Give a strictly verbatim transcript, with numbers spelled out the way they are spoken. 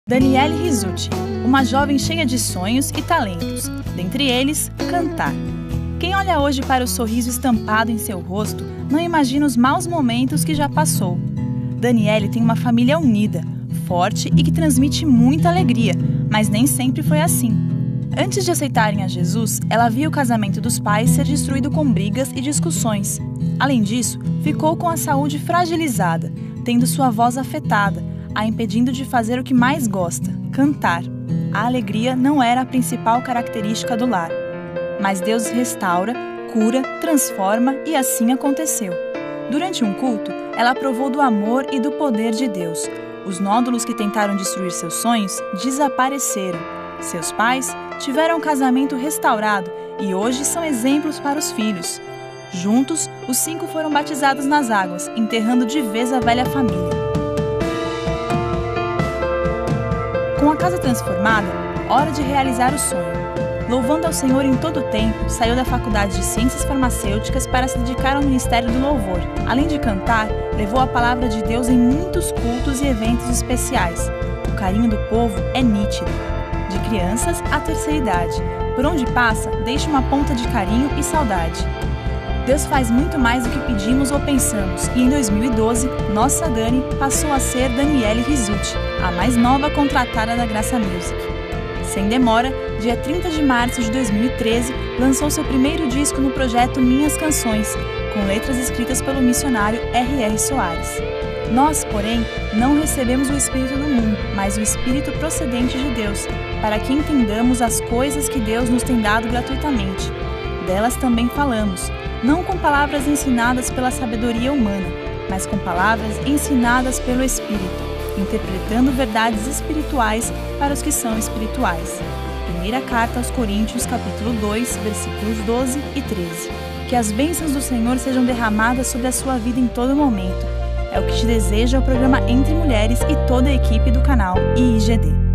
Daniele Rizzuti, uma jovem cheia de sonhos e talentos, dentre eles, cantar. Quem olha hoje para o sorriso estampado em seu rosto não imagina os maus momentos que já passou. Daniele tem uma família unida, forte e que transmite muita alegria, mas nem sempre foi assim. Antes de aceitarem a Jesus, ela via o casamento dos pais ser destruído com brigas e discussões. Além disso, ficou com a saúde fragilizada, tendo sua voz afetada, a impedindo de fazer o que mais gosta, cantar. A alegria não era a principal característica do lar. Mas Deus restaura, cura, transforma e assim aconteceu. Durante um culto, ela provou do amor e do poder de Deus. Os nódulos que tentaram destruir seus sonhos desapareceram. Seus pais tiveram um casamento restaurado e hoje são exemplos para os filhos. Juntos, os cinco foram batizados nas águas, enterrando de vez a velha família. Com a casa transformada, hora de realizar o sonho. Louvando ao Senhor em todo o tempo, saiu da Faculdade de Ciências Farmacêuticas para se dedicar ao Ministério do Louvor. Além de cantar, levou a palavra de Deus em muitos cultos e eventos especiais. O carinho do povo é nítido. De crianças à terceira idade, por onde passa, deixa uma ponta de carinho e saudade. Deus faz muito mais do que pedimos ou pensamos, e em dois mil e doze, nossa Dani passou a ser Daniele Rizzuti, a mais nova contratada da Graça Music. Sem demora, dia trinta de março de dois mil e treze, lançou seu primeiro disco no projeto Minhas Canções, com letras escritas pelo missionário R R Soares. Nós, porém, não recebemos o Espírito do mundo, mas o Espírito procedente de Deus, para que entendamos as coisas que Deus nos tem dado gratuitamente. Delas também falamos, não com palavras ensinadas pela sabedoria humana, mas com palavras ensinadas pelo Espírito, interpretando verdades espirituais para os que são espirituais. Primeira Carta aos Coríntios, capítulo dois, versículos doze e treze. Que as bênçãos do Senhor sejam derramadas sobre a sua vida em todo momento. É o que te deseja o programa Entre Mulheres e toda a equipe do canal I I G D.